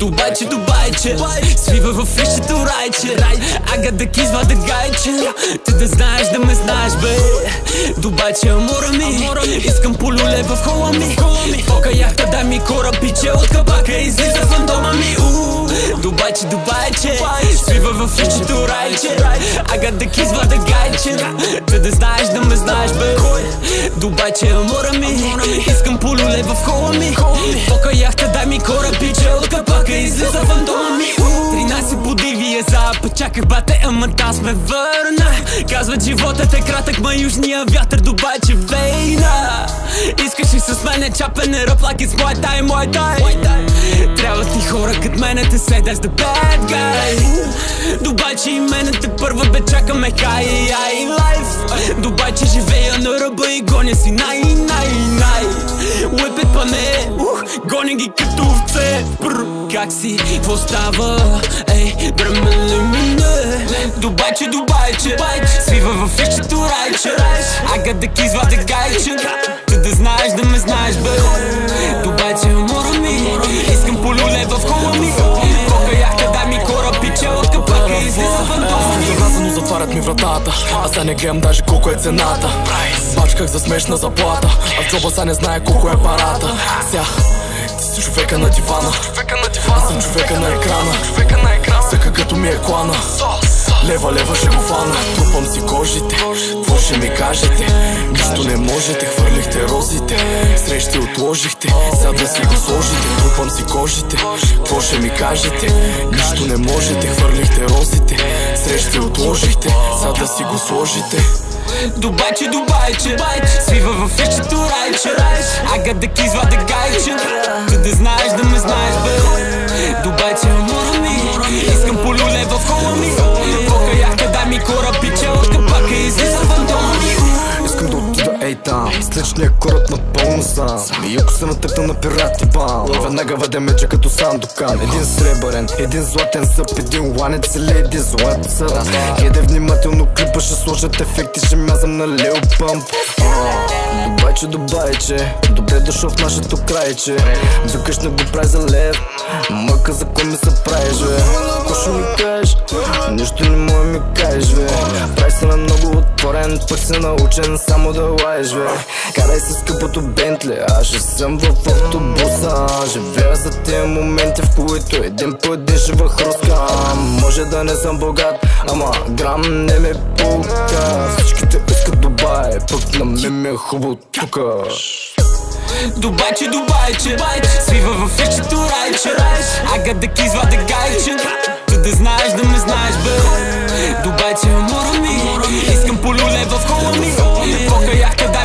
Дубайче, Дубайче, свива в личето райче. I got the keys, вада гайче. Ти да знаеш, да ме знаеш, бе. Дубайче, амора ми, искам по люле в хола ми. Пока яхта, дай ми корабиче, от кабака излиза фантома ми. Дубайче, Дубайче, свива в личето райче. I got the keys, вада гайче. Ти да знаеш, да ме знаеш, бе. Дубайче, амора ми, искам по люле в хола ми. Пока яхта, дай ми корабиче, от кабака излиза фантома ми. 13 подиви е запад, чакай бате, ама там сме върна. Казват животът е кратък, ма южния вятър Дубайче вейна. Искаш ли с мене чапене ръп, like it's Muay Thai, Muay Thai. Трябват ти хора кът мене, те say that's the bad guy. Дубайче и мене те първа, бе чакаме high life. Дубайче живея на ръба и гоня си най. Уепет пане, гоня ги като овце. Как си, какво става? Ей, бремеле мине. Дубайче, Дубайче, свива в личето райче. I got the keys, вада гайче. Ти да знаеш, да ме знаеш, бе. Дубайче, амора ми, искам по люле в хола ми. Пока яхта, дай ми корабиче, от капака излиза фантома ми. Завязано затварят ми вратата, аз да не гледам даже колко е цената. Бачках за смешна заплата, а в джоба са не знае колко е парата. Ти си човека на дивана, аз съм човека на екрана. Всека като ми е клана, лева ще го фана. Трупам си кожите, какво ще ми кажете? Нищо не можете, хвърлихте розите. Срещи отложихте, сега да си го сложите. Трупам си кожите, какво ще ми кажете? Нищо не можете, хвърлихте розите. Срещи отложихте, сега да си го сложите. Дубайче, Дубайче, свива в личето райче. I got the keys, вада гайче. Ти да знаеш, да ме знаеш, бе. Дубайче, амора ми, искам по люле в хола ми. Пока яхта, дай ми корабиче, от капака излиза фантома ми. Искам да отида ей там, с личния кораб напълно сам. И ако се натъкна на пирати бам, веднага въде меча като Сандокан. Един сребърен, един златен съп, един ланец или един златен съп. Гледай внимателно клипа, ще сложат ефекти, ще мязам на Лил Пъмп. Дубайче, Дубайче, добре дошъл в нашето крайче. Викаш не го прави за лев, мъка за кой ми се правиш, бе. Ко ще ми кажеш? Нищо не може ми кажеш, бе. Прави се на много отворен, пък си научен само да лаеш, бе. Карай се скъпото Бентли, аз ще съм в автобуса. Живея за тия моменти, в които един по един ще въхрускам. Може да не съм богат, ама грам не ме пука. Всичките искат Дубай, пък на мен ми е хубаво тука. Дубайче, Дубайче, свива в личето райче. I got the keys, вада гайче. Ти да знаеш, да ме знаеш, бе. Дубайче, амора ми, искам по люле в хола ми. Пока яхта, дай